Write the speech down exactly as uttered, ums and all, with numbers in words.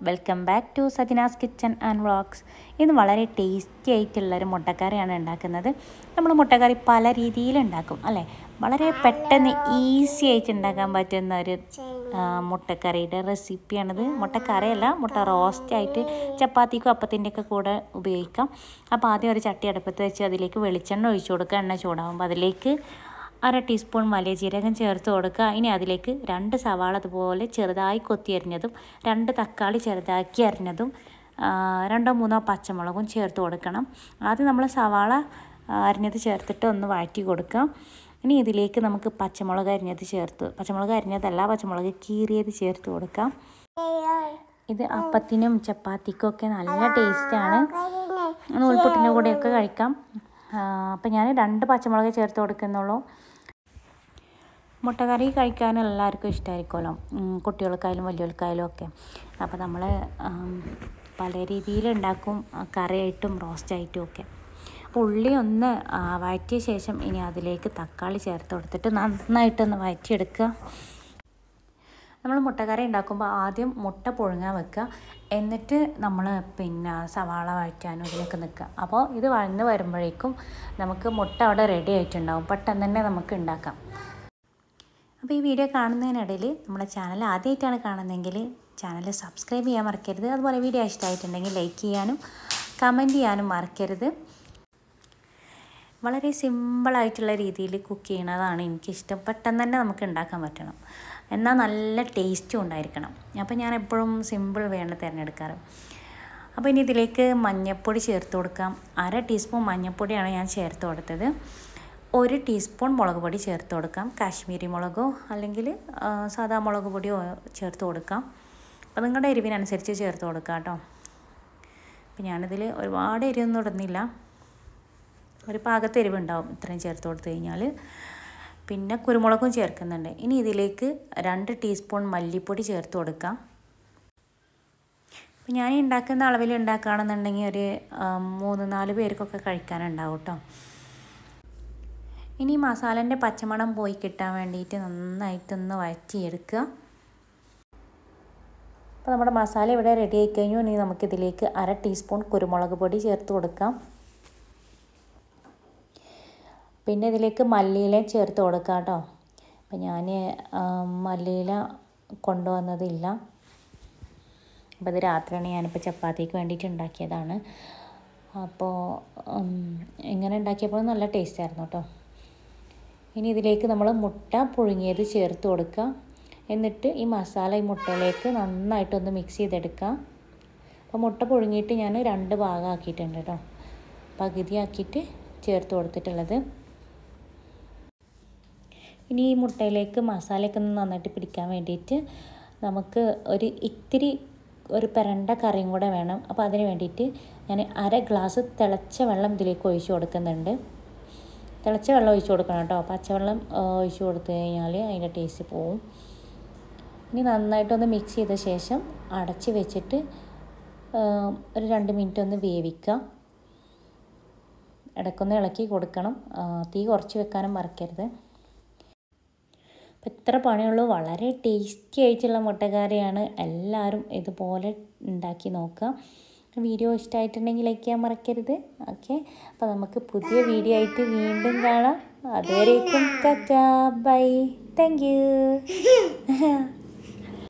Welcome back to Sajina's kitchen and vlogs. ഇന്ന് വളരെ tasty ആയിട്ടുള്ളൊരു മുട്ടക്കറിയാണ് ഉണ്ടാക്കുന്നത്. നമ്മൾ മുട്ടക്കറി പല രീതിയിലുണ്ടാക്കും അല്ലേ. വളരെ പെട്ടെന്ന് ഈസി ആയിട്ട് ഉണ്ടാക്കാൻ പറ്റുന്ന ഒരു മുട്ടക്കറിയുടെ റെസിപ്പിയാണിത്. മുട്ടക്കറിയല്ല, മുട്ട റോസ്റ്റ് ആയിട്ട് ചപ്പാത്തിക്കും അപ്പത്തിൻ്റെയൊക്കെ കൂടെ ഉപയോഗിക്കാം. അപ്പോൾ ആദ്യം ഒരു ചട്ടി അടുപ്പത്ത് വെച്ച് അതിലേക്ക് വെളിച്ചെണ്ണ ഒഴിച്ചു കൊടുക്കുക. എണ്ണ ചൂടാകുമ്പോൾ അതിലേക്ക് അര ടീസ്പൂൺ വലിയ ജീരകം ചേർത്ത് കൊടുക്കുക. ഇനി അതിലേക്ക് രണ്ട് സവാള അതുപോലെ ചെറുതായി കൊത്തി അരിഞ്ഞതും രണ്ട് തക്കാളി ചെറുതാക്കി അരിഞ്ഞതും രണ്ടോ മൂന്നോ പച്ചമുളകും ചേർത്ത് കൊടുക്കണം. ആദ്യം നമ്മൾ സവാള അരിഞ്ഞത് ചേർത്തിട്ട് ഒന്ന് വഴറ്റി കൊടുക്കാം. ഇനി ഇതിലേക്ക് നമുക്ക് പച്ചമുളക് അരിഞ്ഞത് ചേർത്ത് പച്ചമുളക് അരിഞ്ഞതല്ല പച്ചമുളക് കീറിയത് ചേർത്ത് കൊടുക്കാം. ഇത് അപ്പത്തിനും ചപ്പാത്തിക്കും ഒക്കെ നല്ല ടേസ്റ്റാണ്. നൂൽപുട്ടിൻ്റെ കൂടെയൊക്കെ കഴിക്കാം. അപ്പം ഞാൻ രണ്ട് പച്ചമുളക് ചേർത്ത് കൊടുക്കുന്നുള്ളൂ. മുട്ടക്കറി കഴിക്കാൻ എല്ലാവർക്കും ഇഷ്ടമായിരിക്കുമല്ലോ, കുട്ടികൾക്കായാലും വലിയവർക്കായാലും ഒക്കെ. അപ്പോൾ നമ്മൾ പല രീതിയിലുണ്ടാക്കും, കറിയായിട്ടും റോസ്റ്റായിട്ടും ഒക്കെ. അപ്പോൾ ഉള്ളി ഒന്ന് വഴറ്റിയ ശേഷം ഇനി അതിലേക്ക് തക്കാളി ചേർത്ത് കൊടുത്തിട്ട് നന്നായിട്ടൊന്ന് വഴറ്റിയെടുക്കുക. നമ്മൾ മുട്ടക്കറി ഉണ്ടാക്കുമ്പോൾ ആദ്യം മുട്ട പുഴുങ്ങാൻ വെക്കുക. എന്നിട്ട് നമ്മൾ പിന്നെ സവാള വഴറ്റാനും ഇതിലേക്ക് നിൽക്കുക. അപ്പോൾ ഇത് വഴന്ന് വരുമ്പോഴേക്കും നമുക്ക് മുട്ട അവിടെ റെഡി ആയിട്ടുണ്ടാവും. പെട്ടെന്ന് തന്നെ നമുക്ക് ഉണ്ടാക്കാം. അപ്പോൾ ഈ വീഡിയോ കാണുന്നതിനിടയിൽ നമ്മുടെ ചാനൽ ആദ്യമായിട്ടാണ് കാണുന്നതെങ്കിൽ ചാനൽ സബ്സ്ക്രൈബ് ചെയ്യാൻ മറക്കരുത്. അതുപോലെ വീഡിയോ ഇഷ്ടമായിട്ടുണ്ടെങ്കിൽ ലൈക്ക് ചെയ്യാനും കമൻറ്റ് ചെയ്യാനും മറക്കരുത്. വളരെ സിമ്പിളായിട്ടുള്ള രീതിയിൽ കുക്ക് ചെയ്യണതാണ് എനിക്കിഷ്ടം. പെട്ടെന്ന് തന്നെ നമുക്ക് ഉണ്ടാക്കാൻ പറ്റണം, എന്നാൽ നല്ല ടേസ്റ്റും ഉണ്ടായിരിക്കണം. അപ്പോൾ ഞാൻ എപ്പോഴും സിമ്പിൾ വേണം തിരഞ്ഞെടുക്കാറ്. അപ്പോൾ ഇനി ഇതിലേക്ക് മഞ്ഞൾപ്പൊടി ചേർത്ത് കൊടുക്കാം. അര ടീസ്പൂൺ മഞ്ഞൾപ്പൊടിയാണ് ഞാൻ ചേർത്ത് കൊടുത്തത്. ഒരു ടീസ്പൂൺ മുളക് പൊടി ചേർത്ത് കൊടുക്കാം. കാശ്മീരി മുളകോ അല്ലെങ്കിൽ സാദാ മുളക് പൊടിയോ ചേർത്ത് കൊടുക്കാം. അപ്പോൾ നിങ്ങളുടെ എരിവിനനുസരിച്ച് ചേർത്ത് കൊടുക്കാം കേട്ടോ. അപ്പോൾ ഞാനിതിൽ ഒരുപാട് എരിവൊന്നും ഇടുന്നില്ല, ഒരു പാകത്തെ എരിവുണ്ടാവും ഇത്രയും ചേർത്ത് കൊടുത്തു കഴിഞ്ഞാൽ. പിന്നെ കുരുമുളകും ചേർക്കുന്നുണ്ട്. ഇനി ഇതിലേക്ക് രണ്ട് ടീസ്പൂൺ മല്ലിപ്പൊടി ചേർത്ത് കൊടുക്കാം. അപ്പോൾ ഞാൻ ഉണ്ടാക്കുന്ന അളവിൽ ഉണ്ടാക്കുകയാണെന്നുണ്ടെങ്കിൽ ഒരു മൂന്ന് നാല് പേർക്കൊക്കെ കഴിക്കാനുണ്ടാവും കേട്ടോ. ഇനി മസാലേൻ്റെ പച്ചമണം പോയി കിട്ടാൻ വേണ്ടിയിട്ട് നന്നായിട്ടൊന്ന് വഴറ്റിയെടുക്കുക. അപ്പോൾ നമ്മുടെ മസാല ഇവിടെ റെഡി ആയി കഴിഞ്ഞു. ഇനി നമുക്കിതിലേക്ക് അര ടീസ്പൂൺ കുരുമുളക് പൊടി ചേർത്ത് കൊടുക്കാം. പിന്നെ ഇതിലേക്ക് മല്ലിയില ചേർത്ത് കൊടുക്കാം കേട്ടോ. അപ്പം ഞാൻ മല്ലിയില കൊണ്ടുവന്നതില്ല. അപ്പോൾ ഇത് രാത്രിയാണ് ഞാനിപ്പോൾ ചപ്പാത്തിക്ക് വേണ്ടിയിട്ട് ഉണ്ടാക്കിയതാണ്. അപ്പോൾ ഇങ്ങനെ ഉണ്ടാക്കിയപ്പോൾ നല്ല ടേസ്റ്റായിരുന്നു കേട്ടോ. ഇനി ഇതിലേക്ക് നമ്മൾ മുട്ട പുഴുങ്ങിയത് ചേർത്ത് കൊടുക്കുക. എന്നിട്ട് ഈ മസാല ഈ മുട്ടയിലേക്ക് നന്നായിട്ടൊന്ന് മിക്സ് ചെയ്തെടുക്കുക. അപ്പോൾ മുട്ട പുഴുങ്ങിയിട്ട് ഞാൻ രണ്ട് ഭാഗമാക്കിയിട്ടുണ്ട് കേട്ടോ, പകുതിയാക്കിയിട്ട് ചേർത്ത് കൊടുത്തിട്ടുള്ളത്. ഇനി ഈ മുട്ടയിലേക്ക് മസാലയൊക്കെ ഒന്ന് നന്നായിട്ട് പിടിക്കാൻ വേണ്ടിയിട്ട് നമുക്ക് ഒരു ഇത്തിരി ഒരു പെരണ്ട കറിയും കൂടെ വേണം. അപ്പോൾ അതിന് വേണ്ടിയിട്ട് ഞാൻ അര ഗ്ലാസ് തിളച്ച വെള്ളം ഇതിലേക്ക് ഒഴിച്ച് കൊടുക്കുന്നുണ്ട്. തിളച്ച വെള്ളം ഒഴിച്ച് കൊടുക്കണം കേട്ടോ. പച്ചവെള്ളം ഒഴിച്ച് കൊടുത്തു കഴിഞ്ഞാൽ അതിൻ്റെ ടേസ്റ്റ് പോവും. ഇനി നന്നായിട്ടൊന്ന് മിക്സ് ചെയ്ത ശേഷം അടച്ച് വെച്ചിട്ട് ഒരു രണ്ട് മിനിറ്റ് ഒന്ന് വേവിക്കുക. ഇടയ്ക്കൊന്ന് ഇളക്കി കൊടുക്കണം, തീ കുറച്ച് വെക്കാനും മറക്കരുത്. അപ്പോൾ ഇത്ര പണിയുള്ളൂ. വളരെ ടേസ്റ്റി ആയിട്ടുള്ള മുട്ടക്കറിയാണ്. എല്ലാവരും ഇതുപോലെ ഉണ്ടാക്കി നോക്കുക. വീഡിയോ ഇഷ്ടമായിട്ടുണ്ടെങ്കിൽ ലൈക്ക് ചെയ്യാൻ മറക്കരുത്. ഓക്കെ, അപ്പോൾ നമുക്ക് പുതിയ വീഡിയോ ആയിട്ട് വീണ്ടും കാണാം. അതുവരേക്കും ടാറ്റാ ബൈ, താങ്ക് യു.